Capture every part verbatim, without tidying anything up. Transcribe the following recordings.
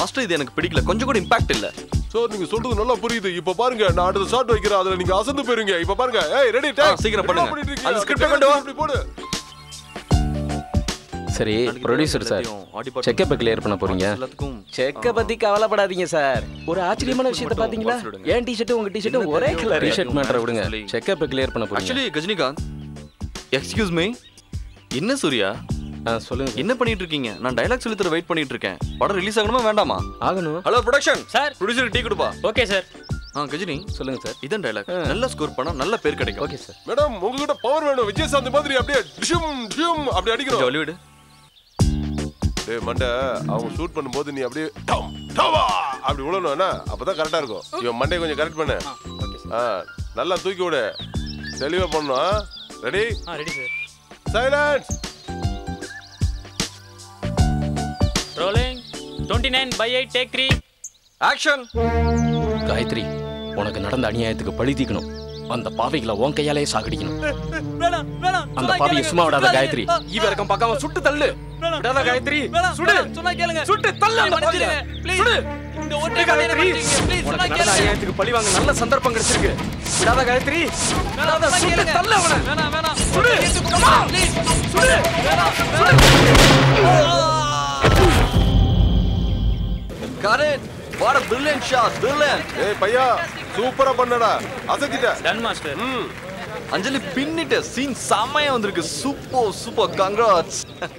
Master இது எனக்கு பிடிக்கல, கொஞ்சம் கூட இம்பாக்ட் இல்ல. சார் நீங்க சொல்றது நல்லா புரியுது. இப்ப பாருங்க நான் அடுத்த ஷாட் வைக்கிறேன், அதுல நீங்க அசந்து போயிருங்க. இப்ப பாருங்க. ஏய் ரெடி டேக். சீக்கிரம் பண்ணுங்க. அந்த ஸ்கிரிப்ட் கொண்டு வா. இப்படி போடு. சரி ப்ரொடியூசர் சார், செக்கப்பை கிளியர் பண்ண போறீங்க. செக்க பத்தி கவலைப்படாதீங்க சார். ஒரு ஆச்சரியமான விஷயத்தை பாத்தீங்களா? ஏன் டி-ஷர்ட் உங்க டி-ஷர்ட் ஒரே கலர். டி-ஷர்ட் மேட்டரை விடுங்க, செக்கப்பை கிளியர் பண்ண போறீங்க. Actually Ghajinikanth, excuse me. என்ன சூர்யா சொல்லுங்க, என்ன பண்ணிட்டு இருக்கீங்க? நான் டயலாக் சொல்லி தர வெயிட் பண்ணிட்டு இருக்கேன். படம் ரிலீஸ் ஆகணுமா வேண்டாமா? ஆகணும். Hello production sir, producer tea கொடுப்பா. Okay sir. ஆ கஜினி சொல்லுங்க சார். இதான் டயலாக். நல்ல ஸ்கோர் பண்ணா நல்ல பேர் கிடைக்கும். Okay sir. மேடம் உங்ககிட்ட பவர் வேணும். விஜயசாந்த் மாதிரி அப்படியே டிஷும் டிஷும் அப்படி அடிக்கணும். ஹாலிவுட். டேய் மண்ட, அவங்க ஷூட் பண்ணும்போது நீ அப்படியே டம் டவா அப்படி உழணும்னா அப்பதான் கரெக்டா இருக்கும். இவன் மண்டையை கொஞ்சம் கரெக்ட் பண்ணு. ஆ நல்லா தூக்கி விடு. தெளிவா பண்ணணும். ரெடி? ஆ ready sir. Silence. Rolling. Twenty nine by eight take three. Action. Gayathri, உனக்கு நடந்த அநியாயத்துக்கு பழி தீக்கணும். அந்த பாவிகளை உன் கையாலே சாகடிக்கணும். வேணாம் வேணாம். அந்த பாவியை சும்மா விடாத காயத்ரி. இவ இருக்கம் பார்க்காம சுட்டு தள்ளு. விடாத காயத்ரி. சுடு. சொன்னா கேளுங்க. சுட்டு தள்ளு. மன்னிச்சிடுங்க ப்ளீஸ். சுடு. இந்த ஒட்டை காலையில மன்னிச்சிடுங்க ப்ளீஸ். சொன்னா உனக்கு நடந்த கேளுங்க. அநியாயத்துக்கு பழி வாங்க நல்ல சந்தர்ப்பம் கிடைச்சிருக்கு. விடாத காயத்ரி. விடாத, சுட்டு தள்ளு அவனை. வேணாம் வேணாம். சுடு. ப்ளீஸ். சுடு. வேணாம். Got it. What a brilliant shot. Brilliant. ஏய் பையா, சூப்பரா பண்ணடா. அசத்திட்ட. Ton master. ம். அஞ்சலி பின்னிட்ட சீன் செமையா வந்திருக்கு. Super super congrats.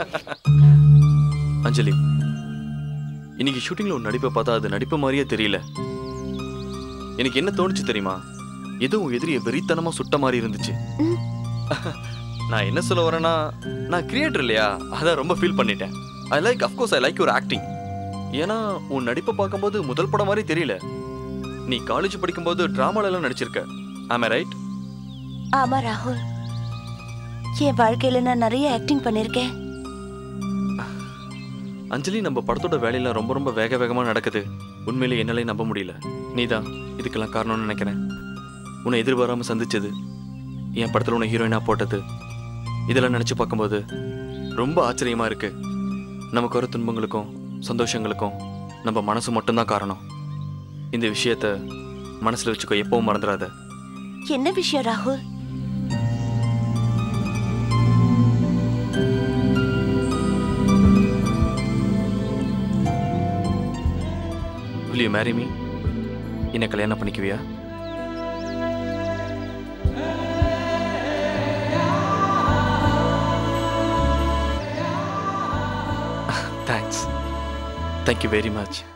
அஞ்சலி, இன்னைக்கு ஷூட்டிங்ல ஒரு நடிப்பை பார்த்தா அது நடிப்பு மாதிரியே தெரியல. எனக்கு என்ன தோணுச்சு தெரியுமா? ஏதோ எதிரிய வெறித்தனமா சுட்ட மாதிரி இருந்துச்சு. நான் என்ன சொல்ல வரேன்னா, நான் கிரியேட்டர் இல்லையா, அதான் ரொம்ப ஃபீல் பண்ணிட்டேன். I like of course I like your acting. ஏன்னா உன் நடிப்பை பார்க்கும்போது முதல் படம் மாதிரி தெரியல. நீ காலேஜ் படிக்கும்போது டிராமால எல்லாம் நடிச்சிருக்க. ஆம் ஐ ரைட்? ஆமா ராகுல், என் வாழ்க்கையில நான் நிறைய ஆக்டிங் பண்ணிருக்கேன். அஞ்சலி, நம்ம படத்தோட வேலையெல்லாம் ரொம்ப ரொம்ப வேக வேகமா நடக்குது. உண்மையிலே என்னாலே நம்ப முடியல. நீதான் இதுக்கெல்லாம் காரணம்னு நினைக்கிறேன். உன்னை எதிர்பாராம சந்திச்சது, என் படத்துல உன்னை ஹீரோயினா போட்டது, இதெல்லாம் நினைச்சு பார்க்கும்போது ரொம்ப ஆச்சரியமா இருக்கு. நமக்கு வர துன்பங்களுக்கும் சந்தோஷங்களுக்கும் நம்ம மனசு மட்டும்தான் காரணம். இந்த விஷயத்த மனசுல வச்சுக்கோ, எப்பவும் மறந்துடாத. என்ன விஷயம் ராகுல்? Will you marry me? என்ன கல்யாணம் பண்ணிக்குவியா? Thanks. Thank you very much.